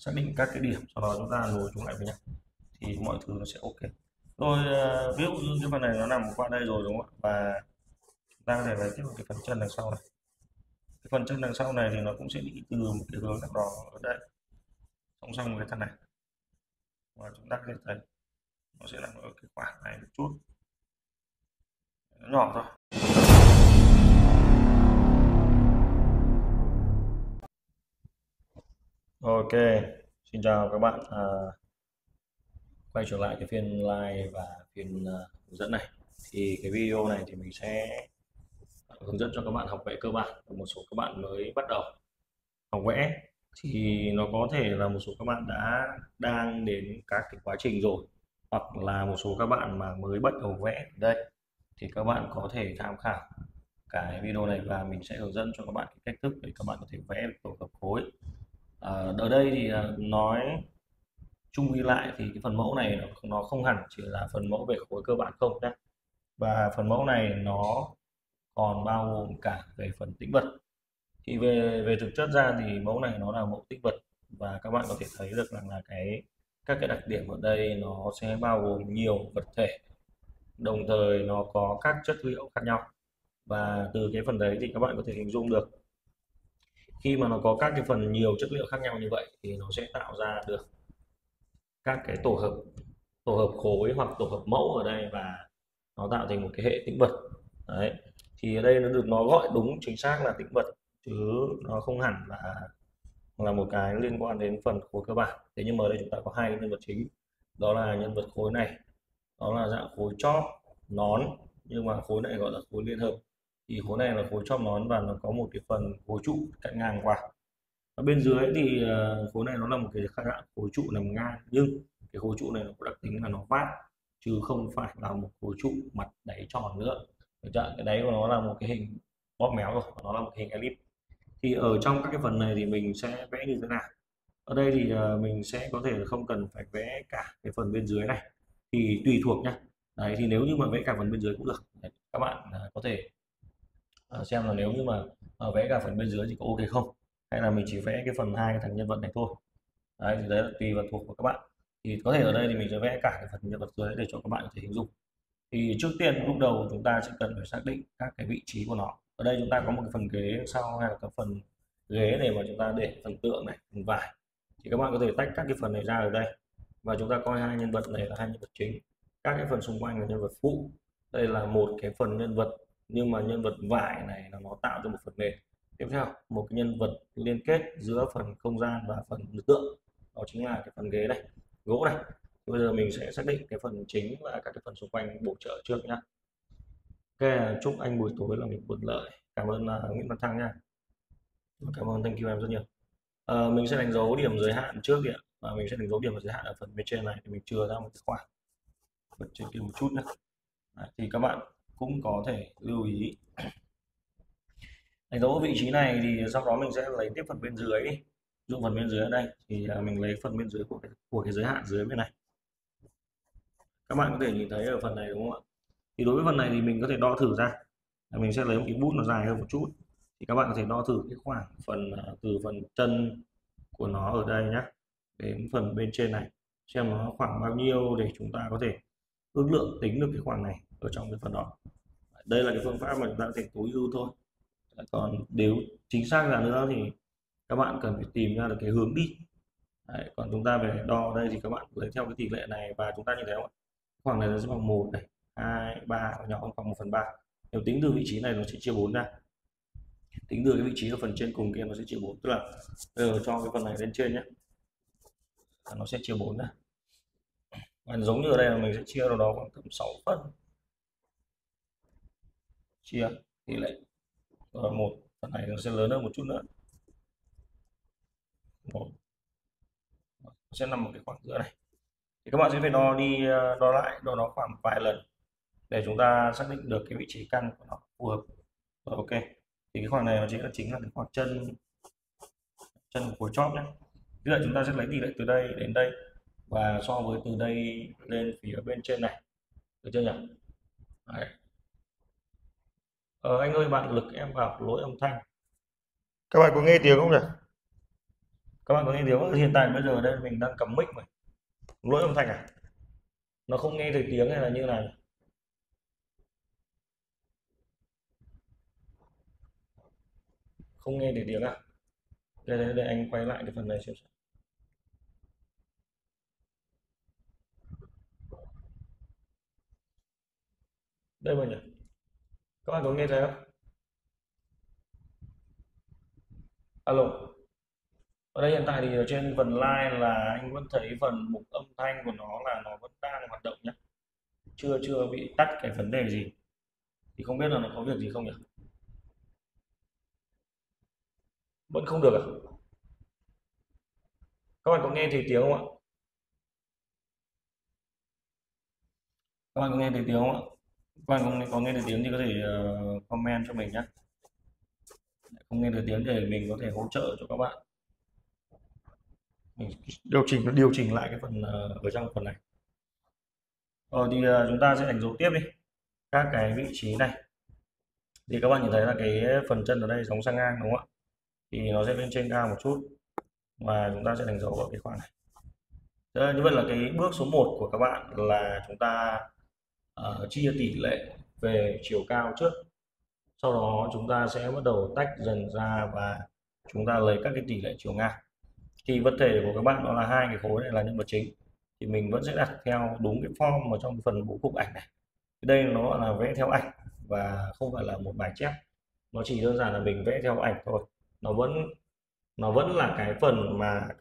xác định các cái điểm, sau đó chúng ta nối chúng lại với nhau thì mọi thứ nó sẽ ok. Rồi ví dụ như cái phần này nó nằm qua đây rồi đúng không ạ, và chúng ta có thể lấy tiếp một cái phần chân đằng sau này. Cái phần chân đằng sau này thì nó cũng sẽ đi từ một cái hướng nào đó ở đây song song với cái thân này, và chúng ta có thể thấy nó sẽ nằm ở cái khoảng này một chút, nó nhỏ thôi. Ok, xin chào các bạn. Quay trở lại cái phiên live và phiên hướng dẫn này. Thì cái video này thì mình sẽ hướng dẫn cho các bạn học vẽ cơ bản, và một số các bạn mới bắt đầu học vẽ thì nó có thể là một số các bạn đang đến các cái quá trình rồi, hoặc là một số các bạn mà mới bắt đầu vẽ ở đây thì các bạn có thể tham khảo cái video này, và mình sẽ hướng dẫn cho các bạn cái cách thức để các bạn có thể vẽ được tổ hợp khối. Ở đây thì nói chung ghi lại thì cái phần mẫu này nó không hẳn chỉ là phần mẫu về khối cơ bản không nhé, và phần mẫu này nó còn bao gồm cả về phần tĩnh vật. Thì về về thực chất ra thì mẫu này nó là mẫu tĩnh vật, và các bạn có thể thấy được rằng là các cái đặc điểm ở đây nó sẽ bao gồm nhiều vật thể, đồng thời nó có các chất liệu khác nhau, và từ cái phần đấy thì các bạn có thể hình dung được khi mà nó có các cái phần nhiều chất liệu khác nhau như vậy thì nó sẽ tạo ra được các cái tổ hợp khối hoặc tổ hợp mẫu ở đây, và nó tạo thành một cái hệ tĩnh vật. Đấy, thì ở đây nó gọi đúng chính xác là tĩnh vật, chứ nó không hẳn là một cái liên quan đến phần khối cơ bản. Thế nhưng mà ở đây chúng ta có hai nhân vật chính, đó là nhân vật khối này, đó là dạng khối chóp nón, nhưng mà khối này gọi là khối liên hợp. Thì khối này là khối chóp nón và nó có một cái phần khối trụ cạnh ngang qua. Ở bên dưới thì khối này nó là một cái dạng khối trụ nằm ngang, nhưng cái khối trụ này nó có đặc tính là nó vát, chứ không phải là một khối trụ mặt đáy tròn nữa. Cái đáy của nó là một cái hình bóp méo rồi, nó là một cái hình elip. Thì ở trong các cái phần này thì mình sẽ vẽ như thế nào? Ở đây thì mình sẽ có thể không cần phải vẽ cả cái phần bên dưới này, thì tùy thuộc nhá. Đấy, thì nếu như mà vẽ cả phần bên dưới cũng được. Đấy, các bạn có thể xem là nếu như mà vẽ cả phần bên dưới thì có ok không, hay là mình chỉ vẽ cái phần hai cái thằng nhân vật này thôi. Đấy, thì đấy là tùy vào thuộc của các bạn. Thì có thể ở đây thì mình sẽ vẽ cả cái phần nhân vật dưới để cho các bạn có thể hình dung. Thì trước tiên lúc đầu chúng ta sẽ cần phải xác định các cái vị trí của nó. Ở đây chúng ta có một cái phần ghế sau, hay là cái phần ghế để mà chúng ta để phần tượng này, phần vải, thì các bạn có thể tách các cái phần này ra ở đây, và chúng ta coi hai nhân vật này là hai nhân vật chính, các cái phần xung quanh là nhân vật phụ. Đây là một cái phần nhân vật, nhưng mà nhân vật vải này là nó tạo cho một phần nền. Tiếp theo một cái nhân vật liên kết giữa phần không gian và phần tượng, đó chính là cái phần ghế này, gỗ này. Bây giờ mình sẽ xác định cái phần chính và các cái phần xung quanh bổ trợ trước nhá. Ok, chúc anh buổi tối làm việc thuận lợi. Cảm ơn Nguyễn Văn Thăng nha. Cảm ơn, thank you em rất nhiều. Mình sẽ đánh dấu điểm giới hạn trước đi ạ. Và mình sẽ đánh dấu điểm giới hạn ở phần bên trên này, thì mình chừa ra một cái khoảng phần trên kia một chút nữa. Đấy, thì các bạn cũng có thể lưu ý đánh dấu vị trí này, thì sau đó mình sẽ lấy tiếp phần bên dưới đi. Dụng phần bên dưới ở đây thì mình lấy phần bên dưới của cái giới hạn dưới bên này. Các bạn có thể nhìn thấy ở phần này đúng không ạ? Thì đối với phần này thì mình có thể đo thử ra. Mình sẽ lấy một cái bút nó dài hơn một chút, thì các bạn có thể đo thử cái khoảng phần từ phần chân của nó ở đây nhé đến phần bên trên này, xem nó khoảng bao nhiêu để chúng ta có thể ước lượng tính được cái khoảng này ở trong cái phần đó. Đây là cái phương pháp mà chúng ta có thể tối ưu thôi. Còn nếu chính xác ra nữa thì các bạn cần phải tìm ra được cái hướng đi. Đấy, còn chúng ta về đo ở đây thì các bạn lấy theo cái tỷ lệ này, và chúng ta nhìn thấy không ạ? Khoảng này nó sẽ bằng 1 này, 2, 3, nhỏ hơn khoảng 1/3. Nếu tính từ vị trí này nó sẽ chia 4 ra. Tính từ cái vị trí ở phần trên cùng kia nó sẽ chia 4, tức là bây giờ cho cái phần này lên trên nhé, nó sẽ chia 4 ra. Và giống như ở đây là mình sẽ chia vào đó khoảng tầm 6 phần, chia tỷ lệ. Rồi một phần này nó sẽ lớn hơn một chút nữa, một sẽ nằm một cái khoảng giữa này. Thì các bạn sẽ phải đo đi đo lại, đo nó khoảng vài lần để chúng ta xác định được cái vị trí căn của nó phù hợp. Rồi ok, thì cái khoảng này nó chính là cái khoảng chân của khối chóp nhé. Tức là chúng ta sẽ lấy tỷ lệ từ đây đến đây, và so với từ đây lên phía bên trên này, được chưa nhỉ? Đấy. Anh ơi, bạn lực em vào lỗi âm thanh, các bạn có nghe tiếng không nhỉ? Các bạn có nghe tiếng không? Hiện tại bây giờ ở đây mình đang cầm mic mà lỗi âm thanh à, nó không nghe thấy tiếng hay là như này? Không nghe thấy tiếng à? Để anh quay lại cái phần này xem. Đây mà nhỉ, các bạn có nghe thấy không? Alo, ở đây hiện tại thì ở trên phần line là anh vẫn thấy phần mục âm thanh của nó là nó vẫn đang hoạt động nhé, chưa chưa bị tắt cái vấn đề gì, thì không biết là nó có việc gì không nhỉ? Vẫn không được à? Các bạn có nghe thấy tiếng không ạ? Các bạn có nghe thấy tiếng không ạ? Các bạn có nghe thấy tiếng thì có thể comment cho mình nhé. Không nghe thấy tiếng để mình có thể hỗ trợ cho các bạn. Mình điều chỉnh lại cái phần ở trong phần này. Rồi thì chúng ta sẽ đánh dấu tiếp đi các cái vị trí này. Thì các bạn nhìn thấy là cái phần chân ở đây giống sang ngang đúng không ạ? Thì nó sẽ lên trên cao một chút và chúng ta sẽ đánh dấu ở cái khoảng này. Thế như vậy là cái bước số 1 của các bạn là chúng ta chia tỷ lệ về chiều cao trước. Sau đó chúng ta sẽ bắt đầu tách dần ra và chúng ta lấy các cái tỷ lệ chiều ngang. Thì vật thể của các bạn đó là hai cái khối này là nhân vật chính, thì mình vẫn sẽ đặt theo đúng cái form ở trong phần bố cục ảnh này. Đây nó gọi là vẽ theo ảnh và không phải là một bài chép, nó chỉ đơn giản là mình vẽ theo ảnh thôi. Nó vẫn là cái phần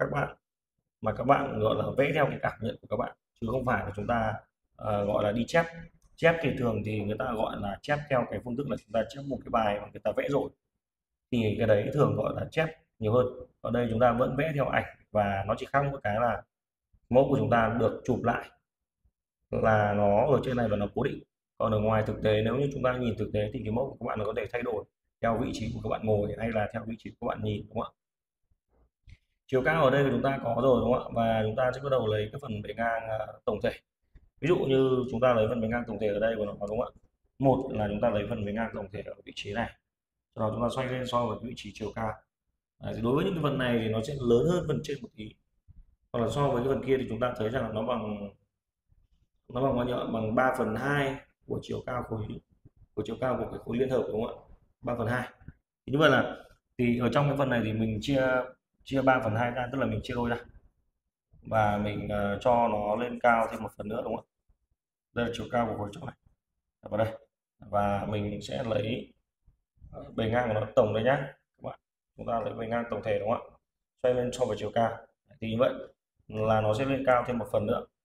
mà các bạn gọi là vẽ theo cái cảm nhận của các bạn, chứ không phải là chúng ta gọi là đi chép. Chép thì thường thì người ta gọi là chép theo cái phương thức là chúng ta chép một cái bài mà người ta vẽ rồi, thì cái đấy thường gọi là chép nhiều hơn. Ở đây chúng ta vẫn vẽ theo ảnh và nó chỉ khác một cái là mẫu của chúng ta được chụp lại là nó ở trên này và nó cố định, còn ở ngoài thực tế nếu như chúng ta nhìn thực tế thì cái mẫu của các bạn nó có thể thay đổi theo vị trí của các bạn ngồi hay là theo vị trí của các bạn nhìn, đúng không ạ? Chiều cao ở đây thì chúng ta có rồi đúng không ạ, và chúng ta sẽ bắt đầu lấy cái phần bề ngang tổng thể. Ví dụ như chúng ta lấy phần bề ngang tổng thể ở đây của nó đúng không ạ? Một là chúng ta lấy phần bề ngang tổng thể ở vị trí này, sau đó chúng ta xoay lên so với vị trí chiều cao. Thì đối với những cái phần này thì nó sẽ lớn hơn phần trên một tí, hoặc là so với cái phần kia thì chúng ta thấy rằng là nó bằng bao nhiêu ạ? Bằng 3/2 của chiều cao của cái khối liên hợp đúng không ạ? 3/2. Thì như vậy là thì ở trong cái phần này thì mình chia chia 3/2 ra, tức là mình chia đôi ra và mình cho nó lên cao thêm một phần nữa đúng không ạ? Đây là chiều cao của khối chỗ này vào đây, và mình sẽ lấy bề ngang của nó tổng đây nhá các bạn. Chúng ta lấy bề ngang tổng thể đúng không ạ, xoay lên so với chiều cao, thì như vậy là nó sẽ lên cao thêm một phần nữa,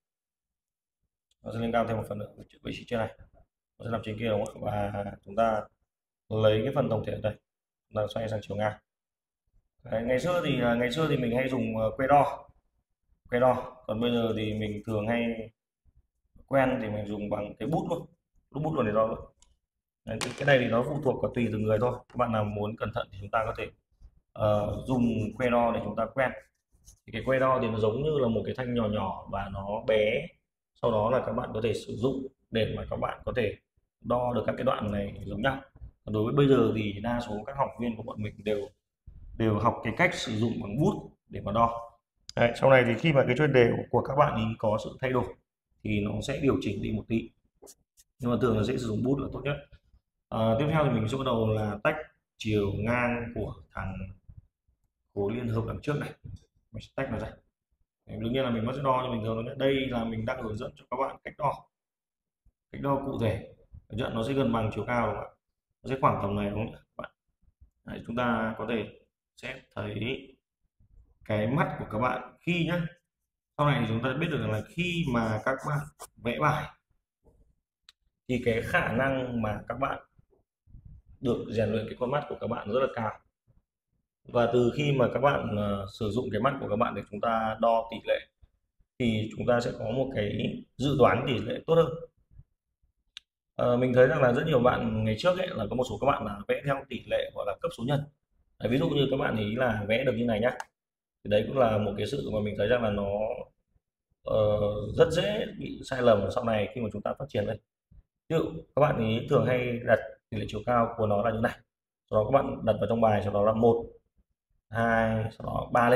vị trí trên này nó sẽ nằm trên kia đúng không ạ, và chúng ta lấy cái phần tổng thể ở đây là xoay sang chiều ngang. Đấy, ngày xưa thì mình hay dùng que đo, còn bây giờ thì mình thường hay quen thì mình dùng bằng cái bút luôn, lúc bút luôn để đo luôn. Đấy, cái này thì nó phụ thuộc vào tùy từng người thôi, các bạn nào muốn cẩn thận thì chúng ta có thể dùng que đo để chúng ta quen. Thì cái que đo thì nó giống như là một cái thanh nhỏ nhỏ và nó bé, sau đó là các bạn có thể sử dụng để mà các bạn có thể đo được các cái đoạn này giống nhau. Đối với bây giờ thì đa số các học viên của bọn mình đều đều học cái cách sử dụng bằng bút để mà đo. Đấy, sau này thì khi mà cái chuyên đề của các bạn ý có sự thay đổi thì nó sẽ điều chỉnh đi một tí, nhưng mà thường là sẽ sử dụng bút là tốt nhất. Tiếp theo thì mình sẽ bắt đầu là tách chiều ngang của thằng khối liên hợp đằng trước này, mình sẽ tách nó ra. Đương nhiên là mình vẫn sẽ đo như bình thường. Đây là mình đang hướng dẫn cho các bạn cách đo cụ thể, nhận nó sẽ gần bằng chiều cao đúng không ạ, nó sẽ khoảng tầm này đúng không ạ bạn? Đấy, chúng ta có thể sẽ thấy cái mắt của các bạn khi nhá, sau này thì chúng ta biết được là khi mà các bạn vẽ bài thì cái khả năng mà các bạn được rèn luyện cái con mắt của các bạn rất là cao, và từ khi mà các bạn sử dụng cái mắt của các bạn để chúng ta đo tỷ lệ thì chúng ta sẽ có một cái dự đoán tỷ lệ tốt hơn. Mình thấy rằng là rất nhiều bạn ngày trước ấy, là có một số các bạn là vẽ theo tỷ lệ gọi là cấp số nhân. Đấy, ví dụ như các bạn ý là vẽ được như này nhá, thì đấy cũng là một cái sự mà mình thấy rằng là nó rất dễ bị sai lầm sau này khi mà chúng ta phát triển lên. Ví dụ các bạn ý thường hay đặt tỷ lệ chiều cao của nó là như này, sau đó các bạn đặt vào trong bài, sau đó là 1 2 sau đó 3 lên,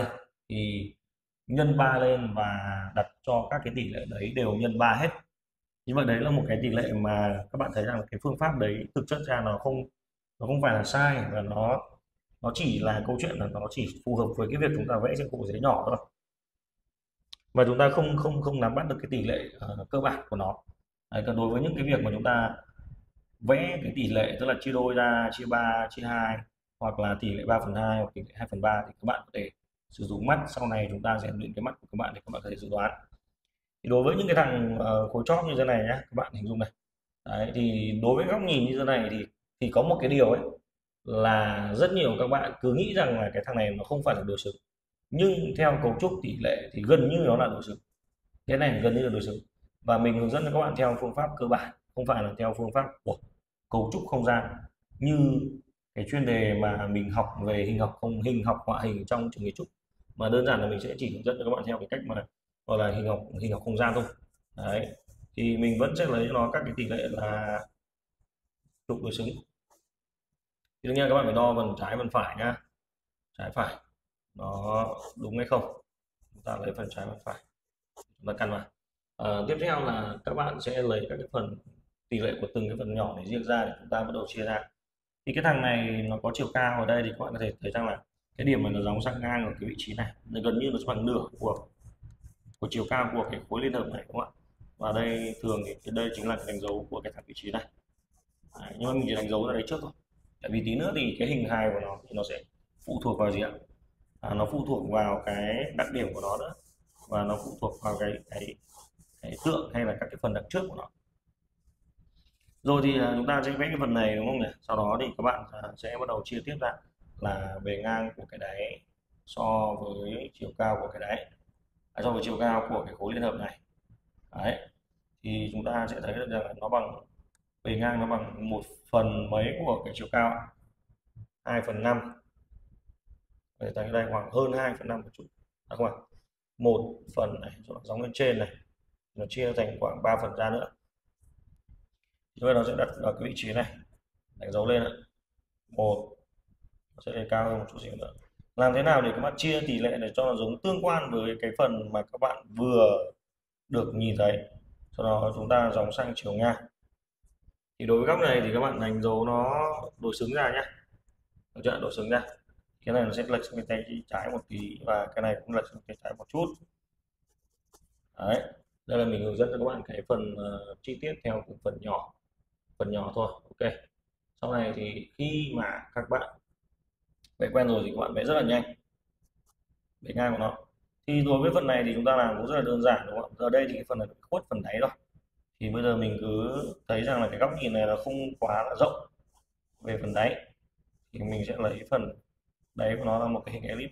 thì nhân 3 lên và đặt cho các cái tỷ lệ đấy đều nhân 3 hết. Như vậy đấy là một cái tỷ lệ mà các bạn thấy rằng là cái phương pháp đấy thực chất ra nó không phải là sai, và nó chỉ là câu chuyện là nó chỉ phù hợp với cái việc chúng ta vẽ trên bộ giấy nhỏ thôi, và chúng ta không không không nắm bắt được cái tỷ lệ cơ bản của nó. Đấy, còn đối với những cái việc mà chúng ta vẽ cái tỷ lệ, tức là chia đôi ra, chia 3, chia 2, hoặc là tỷ lệ 3/2 hoặc tỷ lệ 2/3, thì các bạn có thể sử dụng mắt. Sau này chúng ta rèn luyện cái mắt của các bạn để các bạn có thể dự đoán. Thì đối với những cái thằng khối chóp như thế này nhé, các bạn hình dung này. Đấy, thì đối với góc nhìn như thế này thì có một cái điều ấy là rất nhiều các bạn cứ nghĩ rằng là cái thằng này nó không phải là đối xứng, nhưng theo cấu trúc tỷ lệ thì gần như nó là đối xứng. Cái này gần như là đối xứng, và mình hướng dẫn cho các bạn theo phương pháp cơ bản, không phải là theo phương pháp của cấu trúc không gian như cái chuyên đề mà mình học về hình học họa hình trong trường nghề trúc, mà đơn giản là mình sẽ chỉ hướng dẫn cho các bạn theo cái cách mà gọi là hình học không gian thôi. Đấy, thì mình vẫn sẽ lấy cho nó các cái tỷ lệ là trục đối xứng. Thì đương nhiên các bạn phải đo phần trái phần phải nhá, trái phải nó đúng hay không, chúng ta lấy phần trái phần phải chúng ta căn vào. Tiếp theo là các bạn sẽ lấy các cái phần tỷ lệ của từng cái phần nhỏ này riêng ra để chúng ta bắt đầu chia ra. Thì cái thằng này nó có chiều cao ở đây thì các bạn có thể thấy rằng là cái điểm này nó gióng sang ngang ở cái vị trí này, nó gần như nó bằng nửa của chiều cao của cái khối liên hợp này, đúng không ạ? Và đây thường thì đây chính là cái đánh dấu của cái thằng vị trí này. Đấy, nhưng mà mình chỉ đánh dấu ra đấy trước thôi, tại vì tí nữa thì cái hình hài của nó thì nó sẽ phụ thuộc vào gì ạ? Nó phụ thuộc vào cái đặc điểm của nó nữa, và nó phụ thuộc vào cái tượng hay là các cái phần đằng trước của nó. Rồi thì chúng ta sẽ vẽ cái phần này, đúng không nhỉ? Sau đó thì các bạn sẽ bắt đầu chia tiếp ra là bề ngang của cái đáy so với chiều cao của cái đáy, so với chiều cao của cái khối liên hợp này. Đấy, thì chúng ta sẽ thấy được rằng là nó bằng bề ngang nó bằng 1/mấy của cái chiều cao, 2/5. Để thấy đây khoảng hơn 2/5 một chút, không ạ? 1 phần này rồi gióng lên trên này, nó chia thành khoảng 3 phần ra nữa. Như vậy nó sẽ đặt ở cái vị trí này, đánh dấu lên ạ. Một, nó sẽ lên cao hơn một chút xíu nữa. Làm thế nào để các bạn chia tỷ lệ để cho nó giống tương quan với cái phần mà các bạn vừa được nhìn thấy. Sau đó chúng ta gióng sang chiều ngang. Thì đối với góc này thì các bạn đánh dấu nó đối xứng ra nhé, được chưa? Đối xứng ra. Cái này nó sẽ lệch sang bên tay trái một tí, và cái này cũng lệch sang tay trái một chút. Đấy, đây là mình hướng dẫn cho các bạn cái phần chi tiết theo từng phần nhỏ thôi. Ok, sau này thì khi mà các bạn vẽ quen rồi thì các bạn vẽ rất là nhanh bề ngang của nó. Thì đối với phần này thì chúng ta làm cũng rất là đơn giản, đúng không ạ? Giờ đây thì cái phần này khuất phần đáy rồi, thì bây giờ mình cứ thấy rằng là cái góc nhìn này nó không quá là rộng về phần đáy, thì mình sẽ lấy phần đáy của nó là một cái hình elip.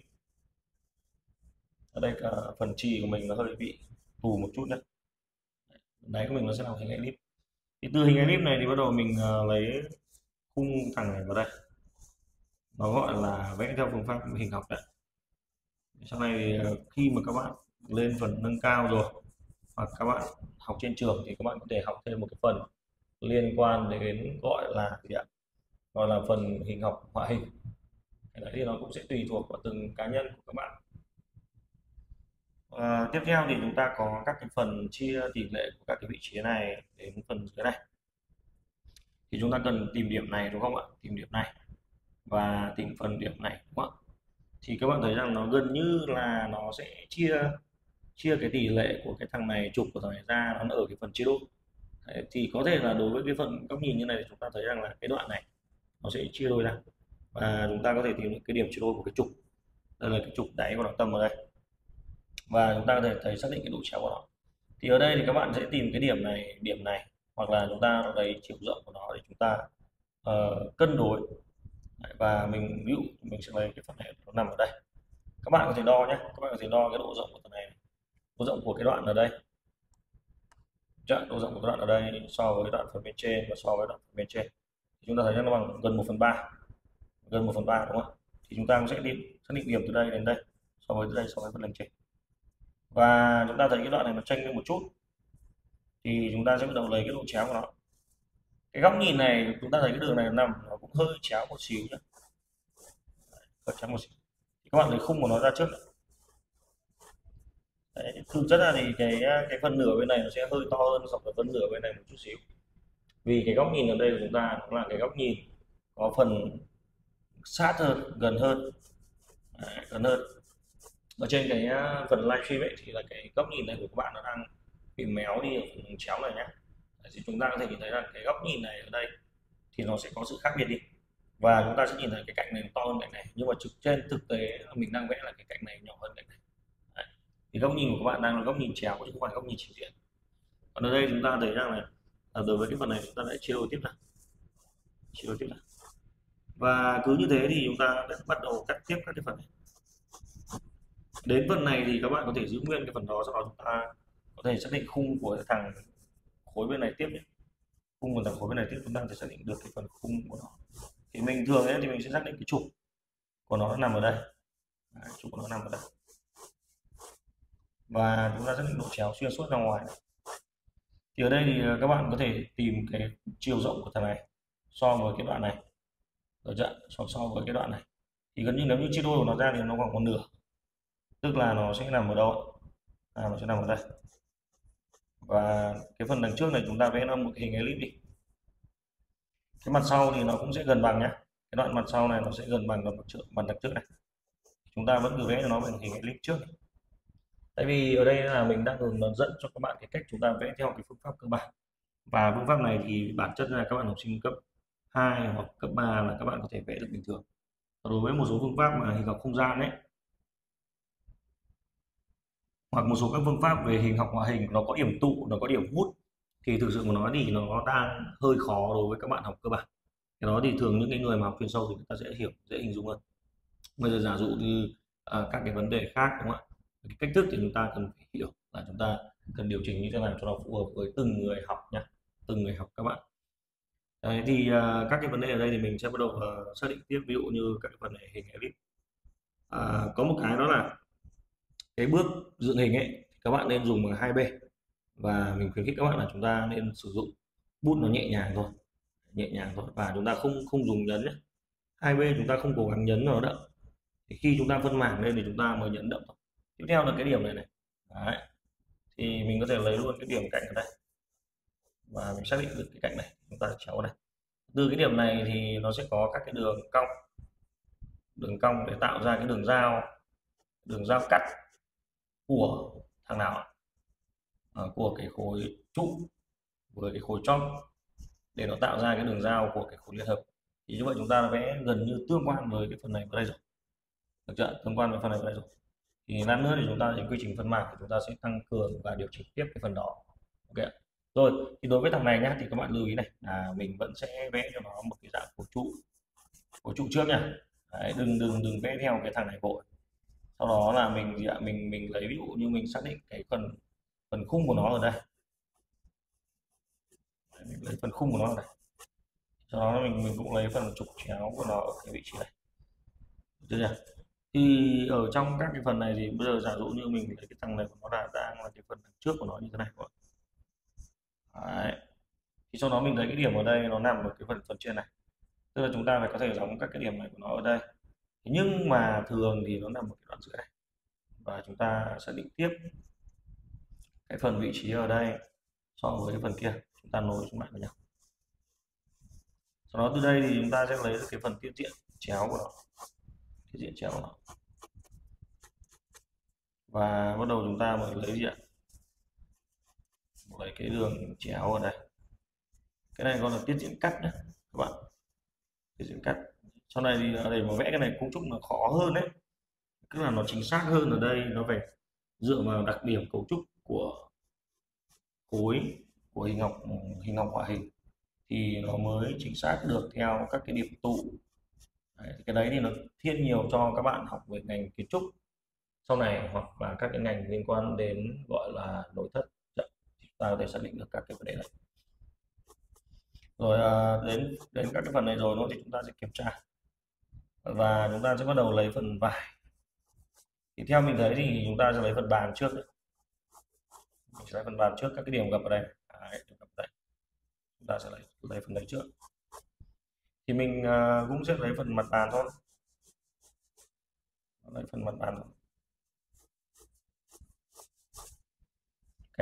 Ở đây cả phần chì của mình nó hơi bị tù một chút nhé, đáy của mình nó sẽ là một hình elip. Thì từ hình elip này thì bắt đầu mình lấy khung thẳng này vào đây, nó gọi là vẽ theo phương pháp hình học đấy. Sau này khi mà các bạn lên phần nâng cao rồi, hoặc các bạn học trên trường, thì các bạn có thể học thêm một cái phần liên quan đến gọi là gì ạ? Gọi là phần hình học họa hình. Cái đấy thì nó cũng sẽ tùy thuộc vào từng cá nhân của các bạn. Tiếp theo thì chúng ta có các cái phần chia tỷ lệ của các cái vị trí này đến phần dưới này. Thì chúng ta cần tìm điểm này, đúng không ạ? Tìm điểm này và tìm phần điểm này, đúng không ạ? Thì các bạn thấy rằng nó gần như là nó sẽ chia chia cái tỷ lệ của cái thằng này, trục của thằng này ra, nó ở cái phần chia đôi. Đấy, thì có thể là đối với cái phần góc nhìn như này thì chúng ta thấy rằng là cái đoạn này nó sẽ chia đôi ra, và chúng ta có thể tìm được cái điểm chia đôi của cái trục. Đây là cái trục đáy của nó tầm ở đây, và chúng ta có thể thấy xác định cái độ chéo của nó. Thì ở đây thì các bạn sẽ tìm cái điểm này, hoặc là chúng ta lấy chiều rộng của nó để chúng ta cân đối. Đấy, và ví dụ mình sẽ lấy cái phần này nó nằm ở đây. Các bạn có thể đo nhé, các bạn có thể đo cái độ rộng của phần này, độ rộng của cái đoạn ở đây, độ rộng của đoạn ở đây so với đoạn phần bên trên và so với đoạn phần bên trên, thì chúng ta thấy nó bằng gần 1/3, gần 1/3, đúng không? Thì chúng ta cũng sẽ xác định điểm từ đây đến đây so với phần lên trên, và chúng ta thấy cái đoạn này nó chênh lên một chút, thì chúng ta sẽ bắt đầu lấy cái độ chéo của nó. Cái góc nhìn này chúng ta thấy cái đường này nằm nó cũng hơi chéo một xíu nhé, hơi chéo một xíu. Thì các bạn lấy khung của nó ra trước, Thực chất là thì cái phần nửa bên này nó sẽ hơi to hơn so với phần nửa bên này một chút xíu, vì cái góc nhìn ở đây của chúng ta nó là cái góc nhìn có phần sát hơn, gần hơn. Đấy, gần hơn. Ở trên cái phần livestream ấy thì là cái góc nhìn này của các bạn nó đang bị méo đi ở phần chéo này nhé. Thì chúng ta có thể nhìn thấy là cái góc nhìn này ở đây thì nó sẽ có sự khác biệt đi, và chúng ta sẽ nhìn thấy cái cạnh này to hơn cạnh này, nhưng mà trên thực tế mình đang vẽ là cái cạnh này nhỏ hơn cạnh này. Đấy. Thì góc nhìn của các bạn đang là góc nhìn chéo chứ không phải góc nhìn chính diện. Còn ở đây chúng ta thấy rằng là đối với cái phần này chúng ta lại chia đôi tiếp này, chia đôi tiếp này, và cứ như thế thì chúng ta đã bắt đầu cắt tiếp các cái phần này. Đến phần này thì các bạn có thể giữ nguyên cái phần đó, sau đó chúng ta có thể xác định khung của thằng khối bên này tiếp nhé. Khung của thằng khối bên này tiếp chúng ta sẽ xác định được cái phần khung của nó. Thì mình thường ấy thì mình sẽ xác định cái trục của nó nằm ở đây. Đấy, trục của nó nằm ở đây, và chúng ta xác định độ chéo xuyên suốt ra ngoài. Thì ở đây thì các bạn có thể tìm cái chiều rộng của thằng này so với cái đoạn này, được chưa? So với cái đoạn này thì gần như nếu như chia đôi của nó ra thì nó khoảng một nửa, tức là nó sẽ nằm ở đâu? Nó sẽ nằm ở đây. Và cái phần đằng trước này chúng ta vẽ nó một cái hình elip đi. Cái mặt sau thì nó cũng sẽ gần bằng nhé. Cái đoạn mặt sau này nó sẽ gần bằng mặt đằng trước này. Chúng ta vẫn cứ vẽ cho nó bằng hình elip trước. Tại vì ở đây là mình đang hướng dẫn cho các bạn cái cách chúng ta vẽ theo cái phương pháp cơ bản. Và phương pháp này thì bản chất là các bạn học sinh cấp 2 hoặc cấp 3 là các bạn có thể vẽ được bình thường. Đối với một số phương pháp mà hình học không gian ấy, hoặc một số các phương pháp về hình học hòa hình, nó có điểm tụ, nó có điểm hút, thì thực sự mà nói thì nó đang hơi khó đối với các bạn học cơ bản. Cái đó thì thường những cái người mà học chuyên sâu thì người ta sẽ hiểu, dễ hình dung hơn. Bây giờ giả dụ như các cái vấn đề khác, đúng không ạ? Cái cách thức thì chúng ta cần phải hiểu là chúng ta cần điều chỉnh như thế nào cho nó phù hợp với từng người học nhé, từng người học các bạn. Đấy, thì các cái vấn đề ở đây thì mình sẽ bắt đầu xác định tiếp, ví dụ như các cái phần này hình elip. Có một cái đó là cái bước dựng hình ấy, các bạn nên dùng bằng 2B, và mình khuyến khích các bạn là chúng ta nên sử dụng bút nó nhẹ nhàng thôi, nhẹ nhàng thôi, và chúng ta không không dùng nhấn nhé. 2B chúng ta không cố gắng nhấn vào nó đậm, thì khi chúng ta phân mảng lên thì chúng ta mới nhấn đậm thôi. Tiếp theo là cái điểm này này. Đấy. Thì mình có thể lấy luôn cái điểm cạnh ở đây và mình xác định được cái cạnh này, chúng ta chéo này. Từ cái điểm này thì nó sẽ có các cái đường cong để tạo ra cái đường giao cắt của thằng nào của cái khối trụ với cái khối chóp, để nó tạo ra cái đường giao của cái khối liên hợp. Thì như vậy chúng ta vẽ gần như tương quan với cái phần này vào đây rồi, được chưa? Tương quan với phần này vào đây rồi. Thì lát nữa thì chúng ta đến quy trình phân mảng thì chúng ta sẽ tăng cường và điều chỉnh tiếp cái phần đó. Ok. Rồi thì đối với thằng này nhá, thì các bạn lưu ý này là mình vẫn sẽ vẽ cho nó một cái dạng khối trụ trước nha. Đấy, đừng vẽ theo cái thằng này vội. Sau đó là mình lấy ví dụ như mình xác định cái phần khung của nó ở đây. Đấy, mình lấy phần khung của nó ở đây. Sau đó mình cũng lấy phần trục chéo của nó ở cái vị trí này. Được chưa? Thì ở trong các cái phần này thì bây giờ giả dụ như mình lấy cái thằng này của nó là đang là cái phần trước của nó như thế này. Đấy. Thì sau đó mình lấy cái điểm ở đây nó nằm ở cái phần trên này, tức là chúng ta phải có thể đóng các cái điểm này của nó ở đây. Nhưng mà thường thì nó nằm ở cái đoạn giữa này, và chúng ta xác định tiếp cái phần vị trí ở đây so với cái phần kia, chúng ta nối chúng lại với nhau. Sau đó từ đây thì chúng ta sẽ lấy được cái phần tiết diện chéo của nó, tiết diện chéo của nó, và bắt đầu chúng ta mới lấy gì ạ? Lấy cái đường chéo ở đây. Cái này gọi là tiết diện cắt nhé các bạn, tiết diện cắt. Sau này thì để mà vẽ cái này cấu trúc nó khó hơn đấy, tức là nó chính xác hơn. Ở đây nó phải dựa vào đặc điểm cấu trúc của khối, của hình học họa hình, thì nó mới chính xác được theo các cái điểm tụ. Đấy, cái đấy thì nó thiên nhiều cho các bạn học về ngành kiến trúc sau này, hoặc là các cái ngành liên quan đến gọi là nội thất, chúng ta có thể xác định được các cái vấn đề này. Rồi đến các cái phần này rồi thì chúng ta sẽ kiểm tra, và chúng ta sẽ bắt đầu lấy phần vải. Thì theo mình thấy thì chúng ta sẽ lấy phần bàn trước đấy. Mình sẽ lấy phần bàn trước, các cái điểm gặp ở đây. Đấy, điểm gặp ở đây. Chúng ta sẽ lấy phần đấy trước. Thì mình cũng sẽ lấy phần mặt bàn thôi. Lấy phần mặt bàn thôi.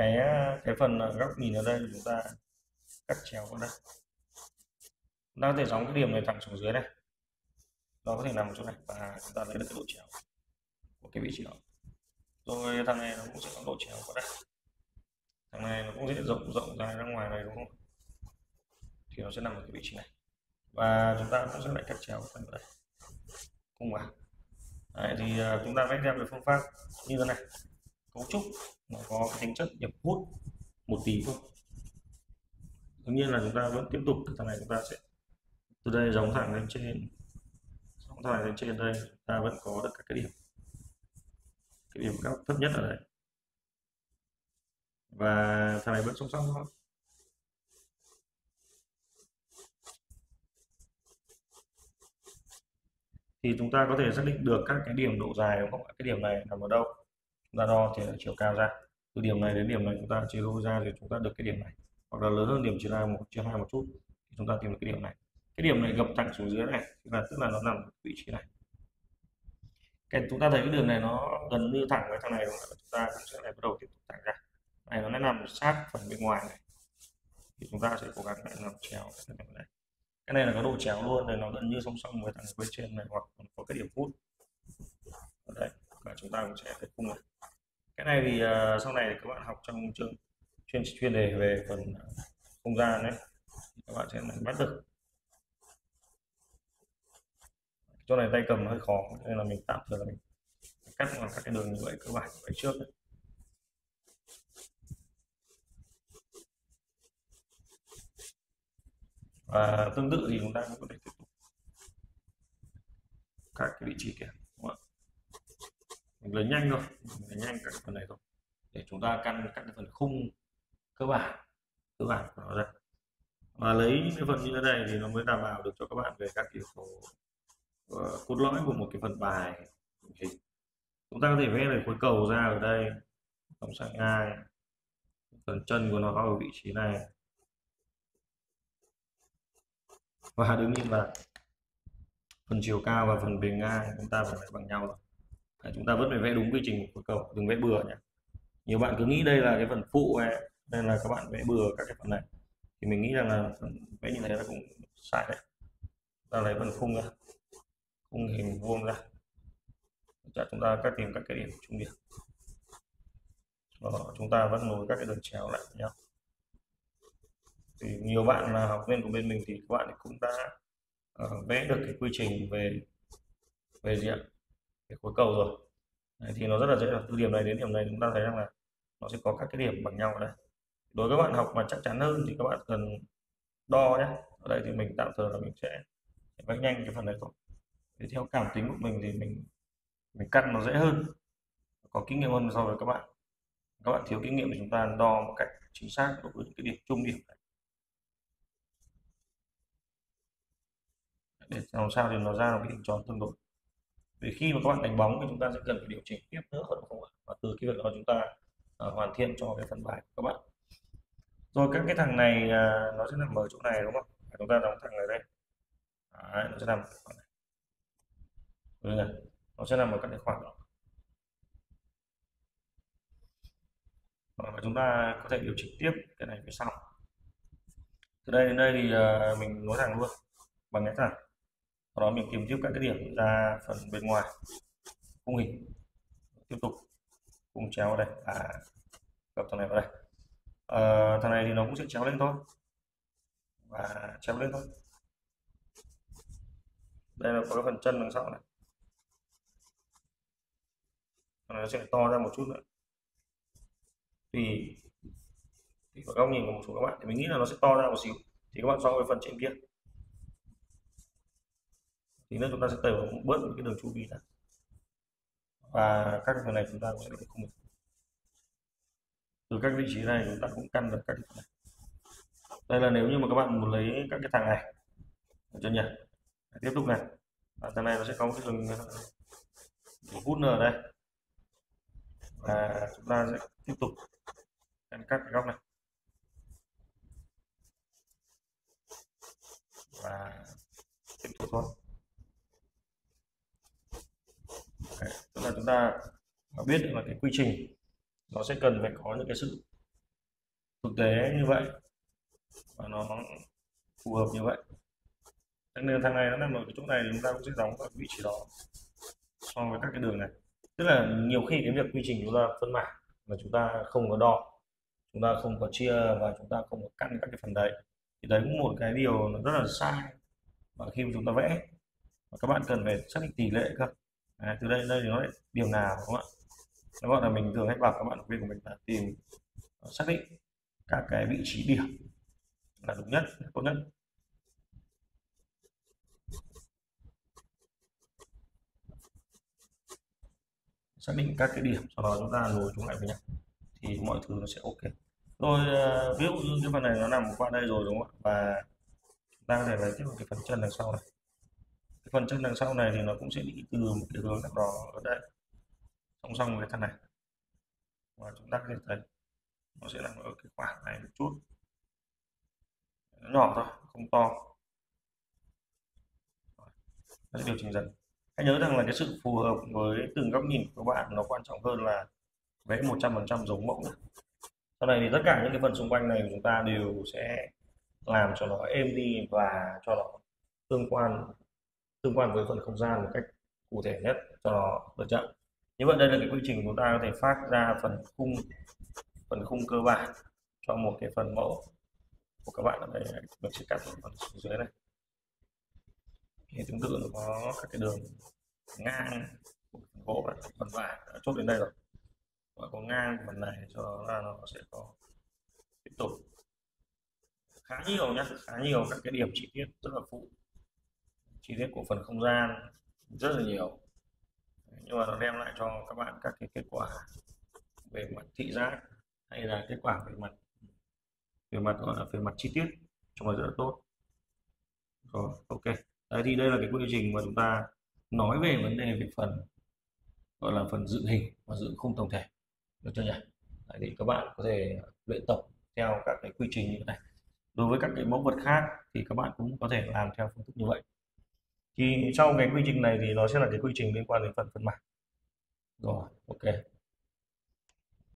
cái cái phần góc nhìn ở đây chúng ta cắt chéo vào đây, chúng ta có thể gióng cái điểm này thẳng xuống dưới này, nó có thể nằm ở chỗ này và chúng ta lấy được cái độ chéo của cái vị trí đó. Rồi thằng này nó cũng sẽ có độ chéo vào đây, thằng này nó cũng sẽ rộng rộng ra ngoài này đúng không, thì nó sẽ nằm ở cái vị trí này và chúng ta cũng sẽ lại cắt chéo phần vào đây cùng vào. Đấy, thì chúng ta vẽ theo cái phương pháp như thế này. Cấu trúc nó có cái tính chất nhập hút một tí thôi, tất nhiên là chúng ta vẫn tiếp tục cái thằng này, chúng ta sẽ từ đây giống thẳng lên trên, giống thẳng lên trên đây, ta vẫn có được các cái điểm góc thấp nhất ở đây và thằng này vẫn song song thôi. Thì chúng ta có thể xác định được các cái điểm độ dài đúng không? Cái điểm này nằm ở đâu? Chúng ta đo thì chiều cao ra. Từ điểm này đến điểm này chúng ta chia đôi ra thì chúng ta được cái điểm này. Hoặc là lớn hơn điểm chia hai một chút thì chúng ta tìm được cái điểm này. Cái điểm này gập thẳng xuống dưới này, tức là nó nằm ở vị trí này. Cái chúng ta thấy cái đường này nó gần như thẳng với thằng này đúng không? Chúng ta cũng sẽ lại bắt đầu tiếp tục thẳng ra. Này nó nằm sát phần bên ngoài này. Thì chúng ta sẽ cố gắng lại làm chéo cái này là có độ chéo luôn, này nó gần như song song với thằng bên trên này, hoặc có cái điểm hút ở đây và chúng ta cũng sẽ thấy khung này. Cái này thì sau này các bạn học trong chương chuyên đề về phần không gian đấy, các bạn sẽ bắt được. Chỗ này tay cầm hơi khó nên là mình tạm thời là mình cắt vào các cái đường như vậy cơ bản vậy trước đấy. Và tương tự thì chúng ta cũng có thể tiếp tục các cái vị trí kia, đúng không? Mình lấy nhanh thôi, mình lấy nhanh các phần này thôi để chúng ta căn các cái phần khung cơ bản của nó ra, và lấy những cái phần như thế này thì nó mới đảm bảo được cho các bạn về các yếu tố cốt lõi của một cái phần bài hình. Chúng ta có thể vẽ được khối cầu ra ở đây, tổng sang ngang, phần chân của nó ở vị trí này, và đương nhiên là phần chiều cao và phần bề ngang chúng ta phải bằng nhau rồi. Đấy, chúng ta vẫn phải vẽ đúng quy trình của cầu, đừng vẽ bừa nhé. Nhiều bạn cứ nghĩ đây là cái phần phụ này nên là các bạn vẽ bừa các cái phần này, thì mình nghĩ rằng là vẽ như thế là cũng sai đấy. Ta lấy phần khung ra, khung hình vuông ra, chúng ta cắt tìm các cái điểm trung điểm. Chúng ta vẫn nối các cái đường chéo lại với nhau. Thì nhiều bạn là học viên của bên mình thì các bạn cũng đã vẽ được cái quy trình về gì ạ, cái khối cầu rồi. Đấy, thì nó rất là dễ rồi. Từ điểm này đến điểm này chúng ta thấy rằng là nó sẽ có các cái điểm bằng nhau ở đây. Đối với các bạn học mà chắc chắn hơn thì các bạn cần đo nhé. Ở đây thì mình tạm thời là mình sẽ vẽ nhanh cái phần này thôi. Thì theo cảm tính của mình thì mình cắt nó dễ hơn, có kinh nghiệm hơn so với các bạn. Các bạn thiếu kinh nghiệm thì chúng ta đo một cách chính xác đối với những cái điểm trung điểm này, để làm sao thì nó ra một cái hình tròn tương đối. Vì khi mà các bạn đánh bóng thì chúng ta sẽ cần phải điều chỉnh tiếp nữa không ạ? Và từ cái việc đó chúng ta hoàn thiện cho cái phần bài của các bạn. Rồi các cái thằng này nó sẽ nằm ở chỗ này đúng không? Chúng ta đóng thằng này đây. Đấy, nó sẽ nằm ở khoảng này. Nó sẽ nằm ở các cái khoảng đó. Và chúng ta có thể điều chỉnh tiếp cái này phía sau. Từ đây đến đây thì mình nối thẳng luôn bằng cái thẳng. Sau đó mình tìm tiếp các cái điểm ra phần bên ngoài khung hình, tiếp tục khung chéo vào đây và gập thằng này vào đây. Thằng này thì nó cũng sẽ chéo lên thôi và chéo lên thôi. Đây là có cái phần chân đằng sau này, nó sẽ to ra một chút nữa tùy vào góc nhìn của một số các bạn, thì mình nghĩ là nó sẽ to ra một xíu thì các bạn so với phần trên kia thì nữa chúng ta sẽ tẩy bớt những cái đường chu vi ra, và các cái phần này chúng ta cũng sẽ không từ các vị trí này chúng ta cũng căn được các cái phần này. Đây là nếu như mà các bạn muốn lấy các cái thằng này, được chưa nhỉ? Tiếp tục này, thằng này nó sẽ có một cái đường hút n ở đây, và chúng ta sẽ tiếp tục căn các cái góc này và tiếp tục thôi. Tức là chúng ta biết được là cái quy trình nó sẽ cần phải có những cái sự thực tế như vậy và nó phù hợp như vậy. Cho nên thằng này nó nằm ở cái chỗ này thì chúng ta cũng sẽ đóng ở vị trí đó so với các cái đường này. Tức là nhiều khi cái việc quy trình chúng ta phân mảng mà chúng ta không có đo, chúng ta không có chia và chúng ta không có căn các cái phần đấy, thì đấy cũng một cái điều nó rất là sai. Và khi mà chúng ta vẽ và các bạn cần phải xác định tỷ lệ cơ. Từ đây đây thì nó lại điểm nào đúng không ạ? Nó gọi là mình thường hay bảo các bạn học viên của mình là tìm xác định các cái vị trí điểm là đúng nhất, tốt nhất. Xác định các cái điểm, sau đó chúng ta nối chúng lại với nhau thì mọi thứ nó sẽ ok. Rồi ví dụ như cái phần này nó nằm qua đây rồi đúng không ạ? Và chúng ta có thể lấy tiếp một cái phần chân đằng sau này. Cái phần chân đằng sau này thì nó cũng sẽ đi từ một cái hướng nào đó ở đây song song với thằng này, và chúng ta có thể thấy nó sẽ nằm ở cái khoảng này một chút, nó nhỏ thôi, không to. Nó sẽ điều chỉnh dần. Hãy nhớ rằng là cái sự phù hợp với từng góc nhìn của các bạn nó quan trọng hơn là vẽ 100% giống mẫu. Sau này thì tất cả những cái phần xung quanh này chúng ta đều sẽ làm cho nó êm đi và cho nó tương quan với phần không gian một cách cụ thể nhất cho nó được chậm. Như vậy đây là cái quy trình chúng ta có thể phát ra phần khung cơ bản cho một cái phần mẫu của các bạn ở đây. Mình sẽ cắt phần dưới này thì tương tự nó có các cái đường ngang của phần gỗ và phần vải đã chốt đến đây rồi, và có ngang phần này cho là nó sẽ có tiếp tục khá nhiều nhé, khá nhiều các cái điểm chi tiết rất là phụ, chi tiết của phần không gian rất là nhiều, nhưng mà nó đem lại cho các bạn các cái kết quả về mặt thị giác hay là kết quả về mặt gọi là về mặt chi tiết trong này rất là tốt. Rồi ok, đấy thì đây là cái quy trình mà chúng ta nói về vấn đề về phần gọi là phần dựng hình và dựng khung tổng thể, được chưa nhỉ? Đấy, thì các bạn có thể luyện tập theo các cái quy trình như thế này. Đối với các cái mẫu vật khác thì các bạn cũng có thể làm theo phương thức như vậy. Thì trong cái quy trình này thì nó sẽ là cái quy trình liên quan đến phần phân mảng. Rồi ok.